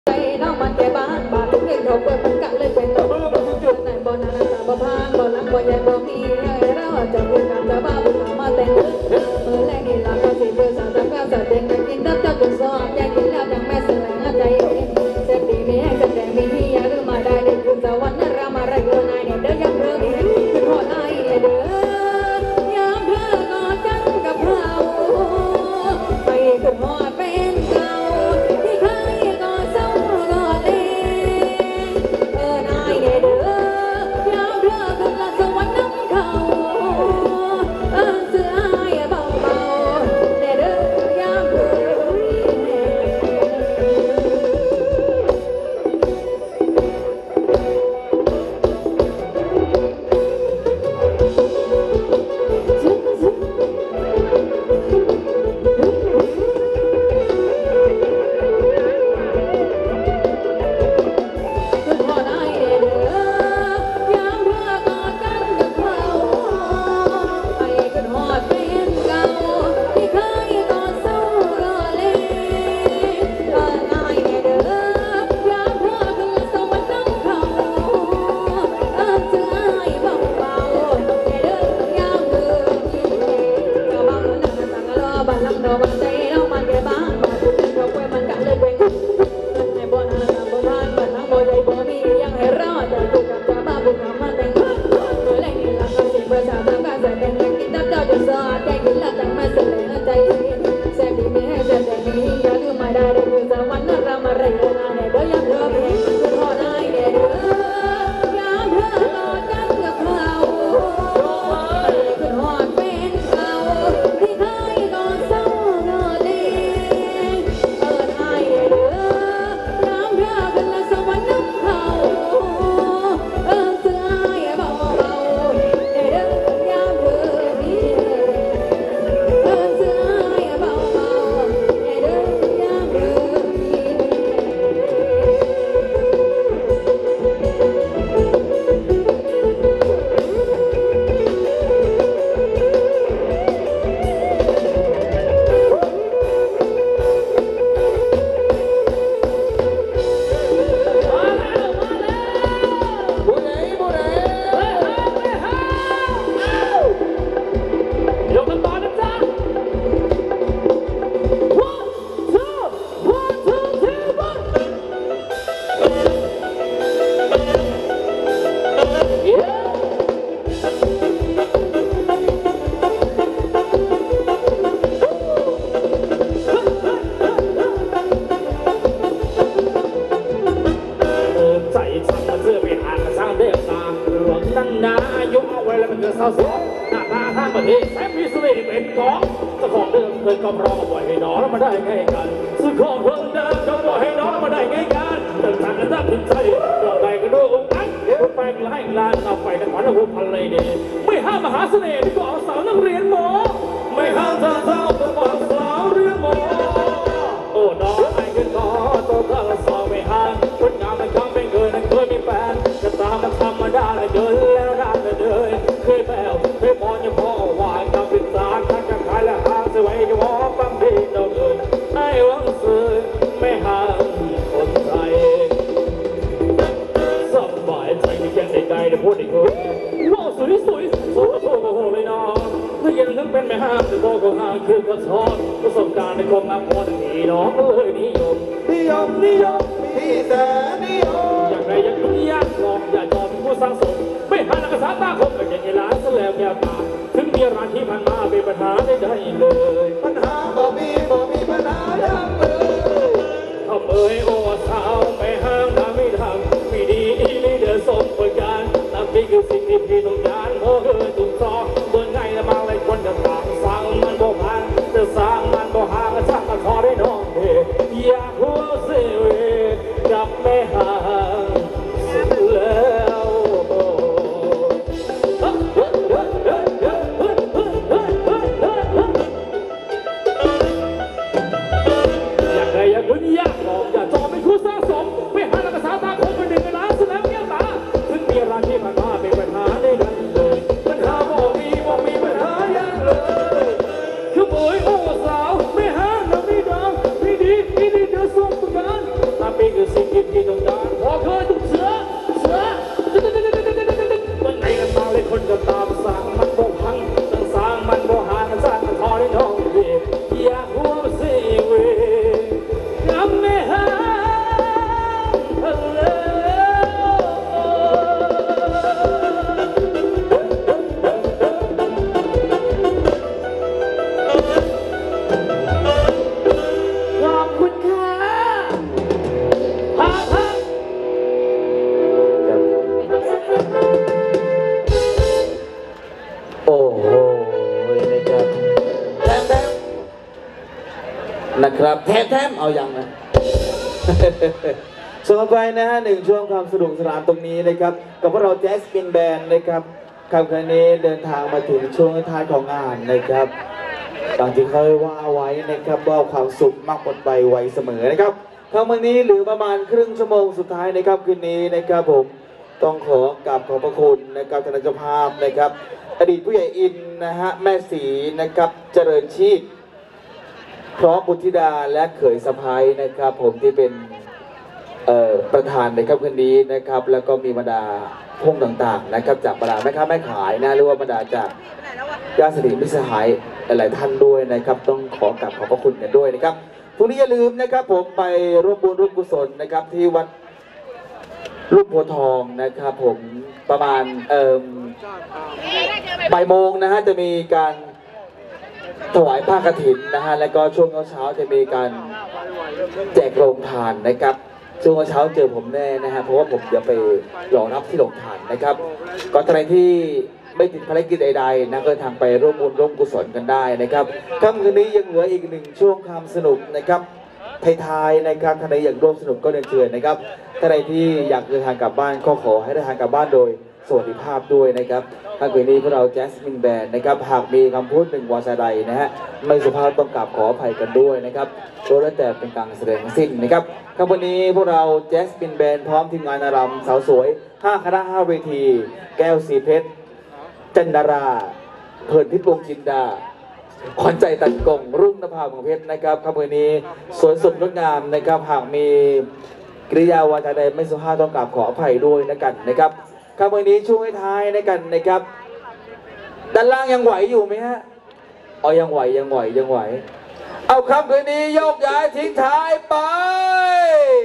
ใจน้องมันแก่บ้านบาดทุกเรื่องเขาเปิดมันกะเลยเป็นตัวไหนบ่นานาบ่พานบ่ลังบ่ใหญ่บ่มีเราจะพูดกันจะบ้าบุกมาแต่งแรงนี่ละก็สิเบอร์สามจะแก้วจะเด้งกินดับเจ้าจนซ้อนอยากกินแล้วจังแม่แสลงใจเจ็บดีมีให้แสดงมีที่อยากรู้มาได้เด็กคุณสวรรค์รามาไรเกินนายเนี่ยเด้อยังเรื่องนี้คือขอได้เด้อยามเธอกอดกันกับเราไปขึ้นหอดเป็นเก่าที่เคยกอดเศร้ากอดเองนายเนี่ยเด้อยามเธอขึ้นละสวรรค์น้ำเขาเสื้ออายเบาๆเนี่ยเด้อยามเธอที่ต้องการขอคืนเสือมันไหนกันมาเลยคนก็ตามสร้างมันบ่พังตั้งสร้างมันบ่หากันสร้างมันทอได้ท้องเวอยากหัวมันสิเวยำไม่หานะครับแทมเอาอย่างนะส่วนต่อไปนะฮะหนึ่งช่วงความสนุกสนานตรงนี้นะครับกับพวกเราแจ๊สปินแบนด์นะครับคำคืนนี้เดินทางมาถึงช่วงท้ายของงานนะครับดังที่เคยว่าไว้นะครับว่าความสุขมากหมดไปไวเสมอนะครับคำวันนี้เหลือประมาณครึ่งชั่วโมงสุดท้ายนะครับคืนนี้นะครับผมต้องขอกราบขอบพระคุณนะครับท่านเจ้าภาพนะครับอดีตผู้ใหญ่อินนะฮะแม่ศรีนะครับเจริญชีพพร้อมบุตรธิดาและเขยสะพ้ายนะครับผมที่เป็นประธานในค่ำคืนนี้นะครับแล้วก็มีบรรดาพงต่างๆนะครับจากบรรดาแม่ค้าแม่ขายนะหรือว่าบรรดาจากญาติสนิทมิตรสหายหลายท่านด้วยนะครับต้องขอกราบขอบพระคุณกันด้วยนะครับพรุ่งนี้อย่าลืมนะครับผมไปร่วมบุญร่วมกุศลนะครับที่วัดลูกโพทองนะครับผมประมาณบ่ายโมงนะฮะจะมีการถวายผ้ากฐินนะฮะแล้วก็ช่วงเช้าจะมีการแจกโรงทานนะครับช่วงเช้าเจอผมแน่นะฮะเพราะว่าผมจะไปรอรับที่โรงทานนะครับก็ใครที่ไม่ติดภารกิจใดๆนะก็ทางไปร่วมบุญร่วมกุศลกันได้นะครับค่ำคืนนี้ยังเหลืออีกหนึ่งช่วงความสนุกนะครับท้ายๆนะครับท่านใดอยากร่วมสนุกก็เรียนเชิญนะครับท่านใดที่อยากเดินทางกลับบ้านก็ขอให้เดินทางกลับบ้านโดยสวัสดิภาพด้วยนะครับค่ำคืนนี้พวกเราแจ๊สมินแบนด์นะครับหากมีคำพูดหนึ่งวาจาใดนะฮะไม่สุภาพต้องกราบขออภัยกันด้วยนะครับโดยแล้วแต่เป็นการแสดงทั้งสิ้นนะครับค่ำวันนี้พวกเราแจ๊สมินแบนด์พร้อมทีมงานนารำสาวสวย5 คณะ 5 เวทีแก้วสีเพชรจันดาราเพลินพิพงษ์จินดาขวัญใจตันกงรุ่งนภาของเพชรนะครับค่ำวันนี้สวยสดงดงามนะครับหากมีกริยาวาจาใดไม่สุภาพต้องกราบขออภัยด้วยนะครับครับวันนี้ช่วงท้ายในกันนะครับด้านล่างยังไหวอยู่ไหมฮะอ๋อยังไหวเอาครับคืนนี้โยกย้ายทิ้งท้ายไป